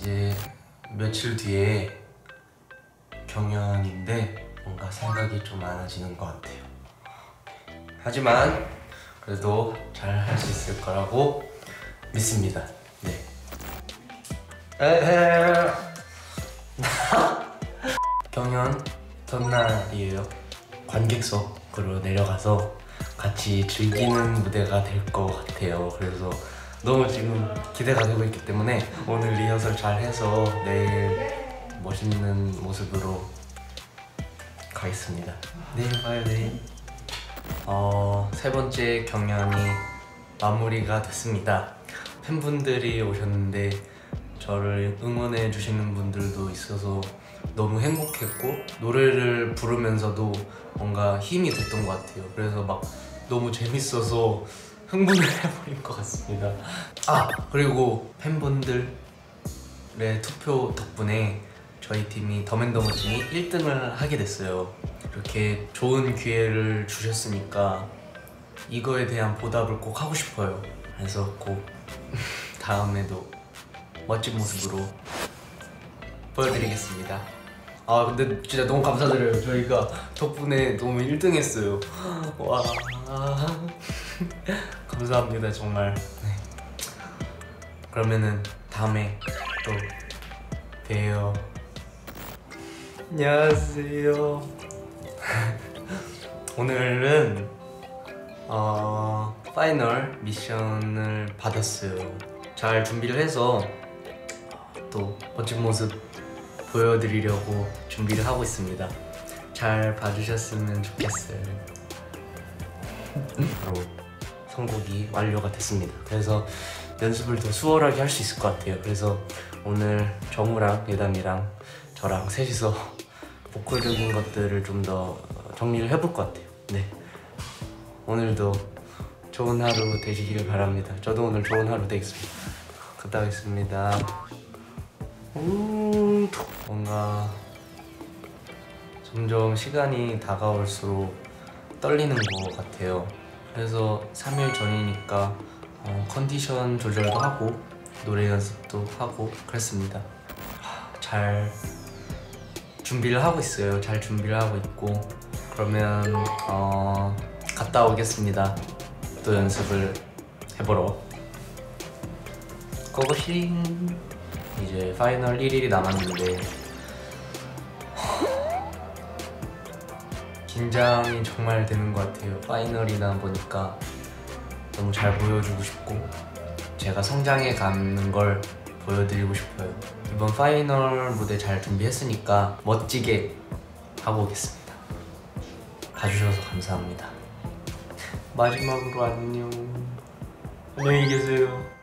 이제 며칠 뒤에 경연인데 뭔가 생각이 좀 많아지는 것 같아요. 하지만 그래도 잘 할 수 있을 거라고 믿습니다. 네. 경연 전날이에요. 관객석으로 내려가서 같이 즐기는 무대가 될 것 같아요. 그래서 너무 지금 기대가 되고 있기 때문에 오늘 리허설 잘 해서 내일 멋있는 모습으로 가겠습니다. 내일 봐요, 내일. 세 번째 경연이 마무리가 됐습니다. 팬분들이 오셨는데 저를 응원해 주시는 분들도 있어서 너무 행복했고 노래를 부르면서도 뭔가 힘이 됐던 것 같아요. 그래서 막 너무 재밌어서 흥분을 해버린 것 같습니다. 그리고 팬분들의 투표 덕분에 저희 팀이 더맨더머팀이 1등을 하게 됐어요. 이렇게 좋은 기회를 주셨으니까 이거에 대한 보답을 꼭 하고 싶어요. 그래서 꼭 다음에도 멋진 모습으로 보여드리겠습니다. 근데 진짜 너무 감사드려요. 저희가 덕분에 너무 1등 했어요. 와 감사합니다 정말. 네. 그러면은 다음에 또 봬요. 안녕하세요. 오늘은 파이널 미션을 받았어요. 잘 준비를 해서 또 멋진 모습 보여드리려고 준비를 하고 있습니다. 잘 봐주셨으면 좋겠어요. 바로 선곡이 완료가 됐습니다. 그래서 연습을 더 수월하게 할 수 있을 것 같아요. 그래서 오늘 정우랑 예담이랑 저랑 셋이서 보컬적인 것들을 좀 더 정리를 해볼 것 같아요. 네, 오늘도 좋은 하루 되시길 바랍니다. 저도 오늘 좋은 하루 되겠습니다. 갔다 오겠습니다. 뭔가 점점 시간이 다가올수록 떨리는 것 같아요. 그래서 3일 전이니까 컨디션 조절도 하고 노래 연습도 하고 그랬습니다. 잘 준비를 하고 있어요. 잘 준비를 하고 있고 그러면 갔다 오겠습니다. 또 연습을 해보러 고고싱. 이제 파이널 1일이 남았는데 긴장이 정말 되는 것 같아요. 파이널이다 보니까 너무 잘 보여주고 싶고 제가 성장해 가는 걸 보여드리고 싶어요. 이번 파이널 무대 잘 준비했으니까 멋지게 하고 오겠습니다. 봐주셔서 감사합니다. 마지막으로 안녕. 안녕히 계세요.